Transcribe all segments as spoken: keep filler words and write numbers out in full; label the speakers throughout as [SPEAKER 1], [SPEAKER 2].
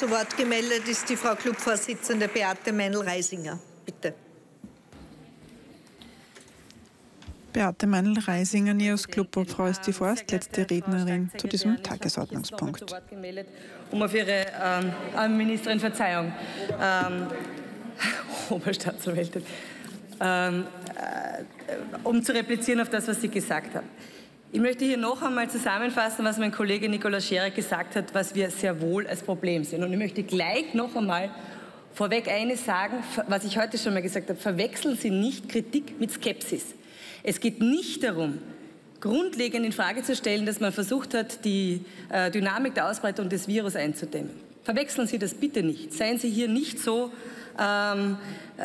[SPEAKER 1] Zu Wort gemeldet ist die Frau Clubvorsitzende Beate Meinl-Reisinger. Bitte.
[SPEAKER 2] Beate Meinl-Reisinger, NEOS Clubobfrau, ist die vorletzte Rednerin zu diesem Tagesordnungspunkt.
[SPEAKER 3] Zu Wort gemeldet, um auf Ihre ähm, Ministerin, Verzeihung, ähm, Oberstaatsanwältin, ähm, äh, um zu replizieren auf das, was Sie gesagt haben. Ich möchte hier noch einmal zusammenfassen, was mein Kollege Nikolaus Scherer gesagt hat, was wir sehr wohl als Problem sehen. Und ich möchte gleich noch einmal vorweg eines sagen, was ich heute schon mal gesagt habe: Verwechseln Sie nicht Kritik mit Skepsis. Es geht nicht darum, grundlegend in Frage zu stellen, dass man versucht hat, die äh, Dynamik der Ausbreitung des Virus einzudämmen. Verwechseln Sie das bitte nicht. Seien Sie hier nicht so ähm,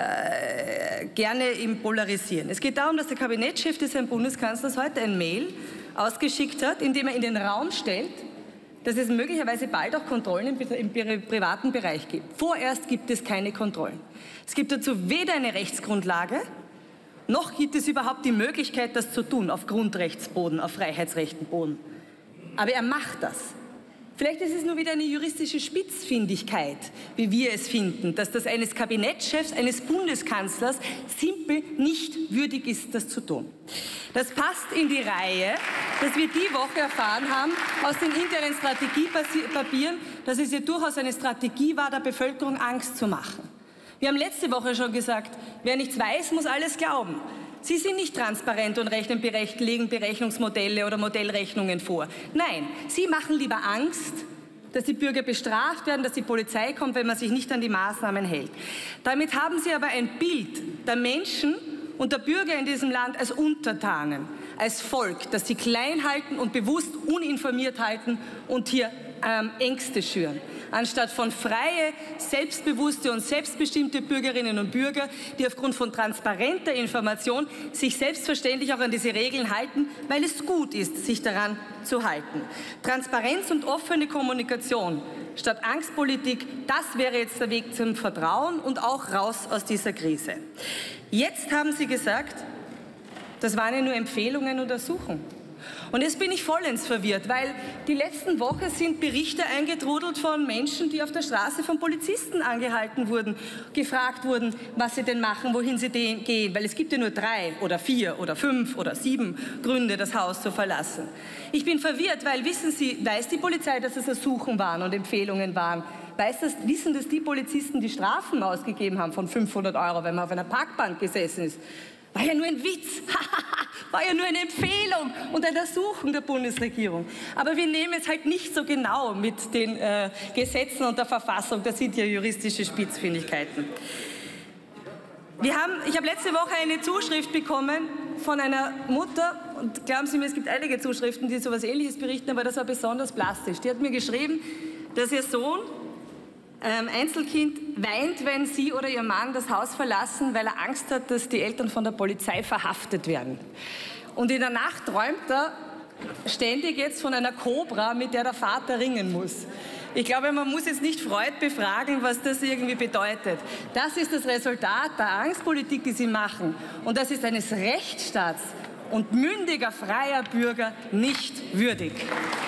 [SPEAKER 3] äh, gerne im Polarisieren. Es geht darum, dass der Kabinettschef des Herrn Bundeskanzlers heute ein Mail ausgeschickt hat, in dem er in den Raum stellt, dass es möglicherweise bald auch Kontrollen im, im privaten Bereich gibt. Vorerst gibt es keine Kontrollen. Es gibt dazu weder eine Rechtsgrundlage, noch gibt es überhaupt die Möglichkeit, das zu tun, auf Grundrechtsboden, auf Freiheitsrechtenboden. Aber er macht das. Vielleicht ist es nur wieder eine juristische Spitzfindigkeit, wie wir es finden, dass das eines Kabinettschefs, eines Bundeskanzlers simpel nicht würdig ist, das zu tun. Das passt in die Reihe, dass wir die Woche erfahren haben aus den internen Strategiepapieren, dass es ja durchaus eine Strategie war, der Bevölkerung Angst zu machen. Wir haben letzte Woche schon gesagt, wer nichts weiß, muss alles glauben. Sie sind nicht transparent und rechnen berecht, legen Berechnungsmodelle oder Modellrechnungen vor. Nein, Sie machen lieber Angst, dass die Bürger bestraft werden, dass die Polizei kommt, wenn man sich nicht an die Maßnahmen hält. Damit haben Sie aber ein Bild der Menschen und der Bürger in diesem Land als Untertanen, als Volk, das Sie klein halten und bewusst uninformiert halten und hier ähm, Ängste schüren, anstatt von freie, selbstbewusste und selbstbestimmte Bürgerinnen und Bürger, die aufgrund von transparenter Information sich selbstverständlich auch an diese Regeln halten, weil es gut ist, sich daran zu halten. Transparenz und offene Kommunikation statt Angstpolitik, das wäre jetzt der Weg zum Vertrauen und auch raus aus dieser Krise. Jetzt haben Sie gesagt, das waren ja nur Empfehlungen und Ersuchen. Und jetzt bin ich vollends verwirrt, weil die letzten Wochen sind Berichte eingetrudelt von Menschen, die auf der Straße von Polizisten angehalten wurden, gefragt wurden, was sie denn machen, wohin sie gehen, weil es gibt ja nur drei oder vier oder fünf oder sieben Gründe, das Haus zu verlassen. Ich bin verwirrt, weil, wissen Sie, weiß die Polizei, dass es Ersuchen waren und Empfehlungen waren? Weiß das, wissen das die Polizisten, die Strafen ausgegeben haben von fünfhundert Euro, wenn man auf einer Parkbank gesessen ist? War ja nur ein Witz, war ja nur eine Empfehlung und ein Ersuchen der Bundesregierung. Aber wir nehmen es halt nicht so genau mit den äh, Gesetzen und der Verfassung, das sind ja juristische Spitzfindigkeiten. Wir haben, ich habe letzte Woche eine Zuschrift bekommen von einer Mutter, und glauben Sie mir, es gibt einige Zuschriften, die so etwas Ähnliches berichten, aber das war besonders plastisch. Die hat mir geschrieben, dass ihr Sohn, Ähm, Einzelkind, weint, wenn sie oder ihr Mann das Haus verlassen, weil er Angst hat, dass die Eltern von der Polizei verhaftet werden. Und in der Nacht träumt er ständig jetzt von einer Kobra, mit der der Vater ringen muss. Ich glaube, man muss jetzt nicht Freud befragen, was das irgendwie bedeutet. Das ist das Resultat der Angstpolitik, die sie machen. Und das ist eines Rechtsstaats und mündiger, freier Bürger nicht würdig.